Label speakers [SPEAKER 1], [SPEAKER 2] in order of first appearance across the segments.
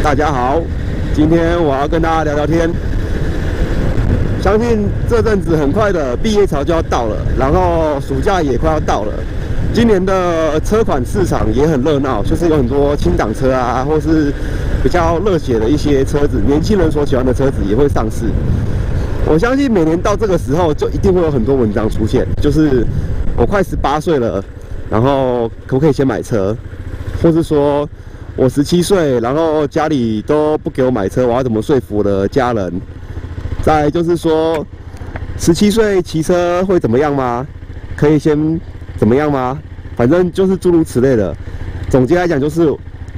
[SPEAKER 1] 大家好，今天我要跟大家聊聊天。相信这阵子很快的毕业潮就要到了，然后暑假也快要到了。今年的车款市场也很热闹，就是有很多轻档车啊，或是比较热血的一些车子，年轻人所喜欢的车子也会上市。我相信每年到这个时候，就一定会有很多文章出现，就是我快18岁了，然后可不可以先买车，或是说我17岁，然后家里都不给我买车，我要怎么说服我的家人？再来就是说，17岁骑车会怎么样吗？可以先怎么样吗？反正就是诸如此类的。总结来讲，就是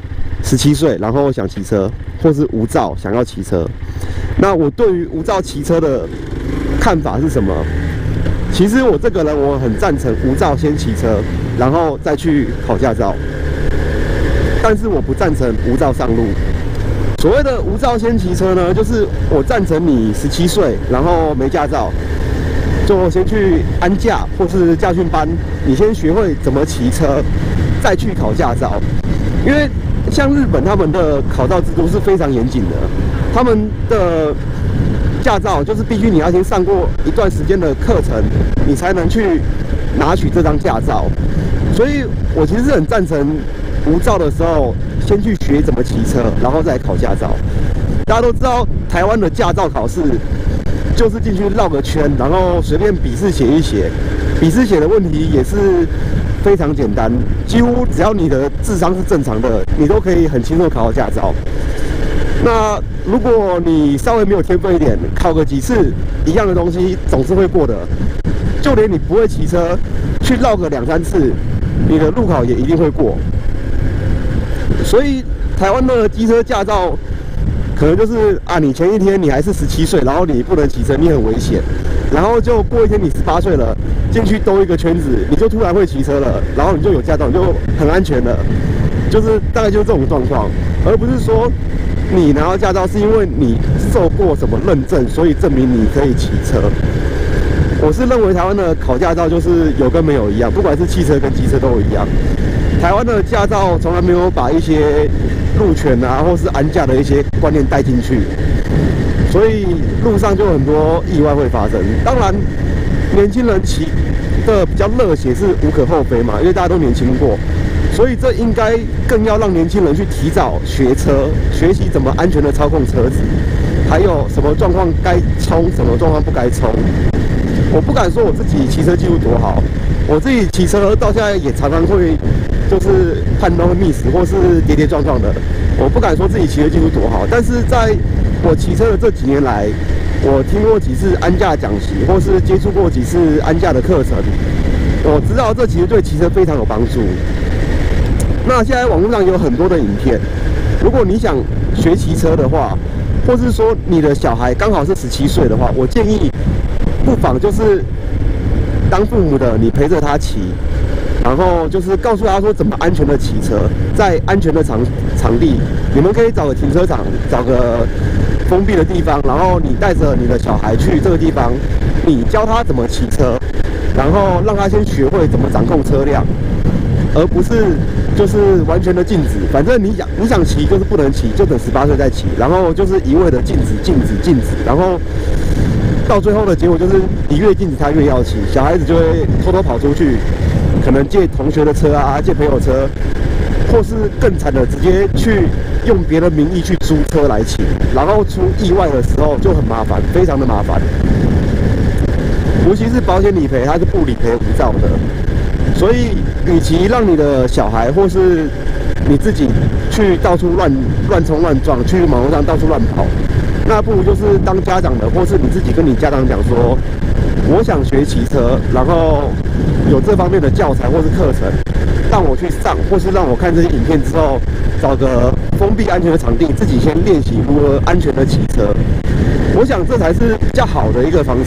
[SPEAKER 1] 17岁，然后想骑车，或是无照想要骑车。那我对于无照骑车的看法是什么？其实我这个人我很赞成无照先骑车，然后再去考驾照。但是我不赞成无照上路。所谓的无照先骑车呢，就是我赞成你17岁，然后没驾照，就先去安驾或是驾训班，你先学会怎么骑车，再去考驾照。因为像日本他们的考照制度是非常严谨的，他们的驾照就是必须你要先上过一段时间的课程，你才能去拿取这张驾照。所以我其实是很赞成无照的时候，先去学怎么骑车，然后再考驾照。大家都知道，台湾的驾照考试就是进去绕个圈，然后随便笔试写一写，笔试写的问题也是非常简单，几乎只要你的智商是正常的，你都可以很轻松考到驾照。那如果你稍微没有天分一点，考个几次一样的东西总是会过的。就连你不会骑车，去绕个2、3次，你的路考也一定会过。所以台湾的机车驾照可能就是啊，你前一天你还是17岁，然后你不能骑车，你很危险，然后就过一天你18岁了，进去兜一个圈子，你就突然会骑车了，然后你就有驾照，你就很安全了，就是大概就是这种状况，而不是说你拿到驾照是因为你受过什么认证，所以证明你可以骑车。我是认为台湾的考驾照就是有跟没有一样，不管是汽车跟机车都一样。台湾的驾照从来没有把一些路权啊，或是安驾的一些观念带进去，所以路上就有很多意外会发生。当然，年轻人骑的比较热血是无可厚非嘛，因为大家都年轻过，所以这应该更要让年轻人去提早学车，学习怎么安全的操控车子，还有什么状况该冲，什么状况不该冲。我不敢说我自己骑车技术多好，我自己骑车到现在也常常会就是判断会 miss 或是跌跌撞撞的。我不敢说自己骑车技术多好，但是在我骑车的这几年来，我听过几次安驾讲习，或是接触过几次安驾的课程，我知道这其实对骑车非常有帮助。那现在网络上有很多的影片，如果你想学骑车的话，或是说你的小孩刚好是17岁的话，我建议不妨就是当父母的你陪着他骑，然后就是告诉他说怎么安全的骑车，在安全的场地，你们可以找个停车场，找个封闭的地方，然后你带着你的小孩去这个地方，你教他怎么骑车，然后让他先学会怎么掌控车辆，而不是就是完全的禁止。反正你想骑就是不能骑，就等18岁再骑，然后就是一味的禁止，然后到最后的结果就是你越禁止他越要骑，小孩子就会偷偷跑出去，可能借同学的车啊，借朋友车，或是更惨的直接去用别的名义去租车来骑，然后出意外的时候就很麻烦，非常的麻烦。尤其是保险理赔，它是不理赔无照的，所以与其让你的小孩或是你自己去到处乱冲乱撞，去马路上到处乱跑，那不如就是当家长的，或是你自己跟你家长讲说，我想学骑车，然后有这方面的教材或是课程，让我去上，或是让我看这些影片之后，找个封闭安全的场地，自己先练习如何安全的骑车。我想这才是比较好的一个方式。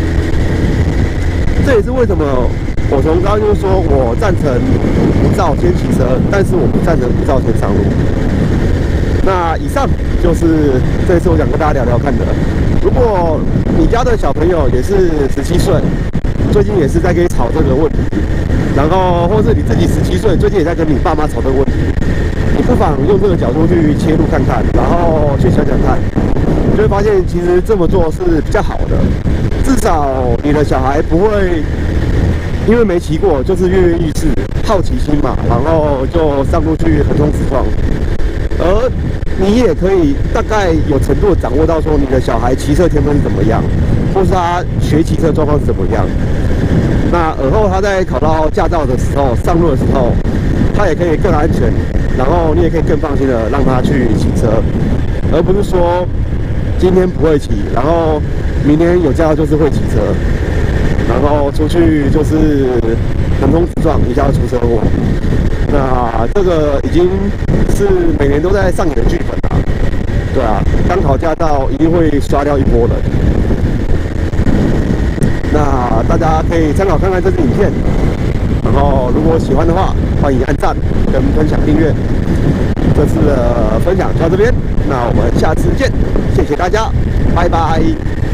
[SPEAKER 1] 这也是为什么我从刚刚就说我赞成无照先骑车，但是我不赞成无照先上路。那以上就是这次我想跟大家聊聊看的。如果你家的小朋友也是17岁，最近也是在跟你吵这个问题，然后或是你自己17岁，最近也在跟你爸妈吵这个问题，你不妨用这个角度去切入看看，然后去想想看，你就会发现其实这么做是比较好的，至少你的小孩不会因为没骑过就是跃跃欲试，好奇心嘛，然后就上路去横冲直撞，而你也可以大概有程度的掌握到说你的小孩骑车天分是怎么样，或是他学骑车状况是怎么样。那尔后他在考到驾照的时候，上路的时候，他也可以更安全，然后你也可以更放心的让他去骑车，而不是说今天不会骑，然后明天有驾照就是会骑车，然后出去就是横冲直撞，一下要出车祸。那这个已经是每年都在上演的剧本啦，对啊，刚考驾照一定会刷掉一波人。那大家可以参考看看这支影片，然后如果喜欢的话，欢迎按赞跟分享订阅。这次的分享就到这边，那我们下次见，谢谢大家，拜拜。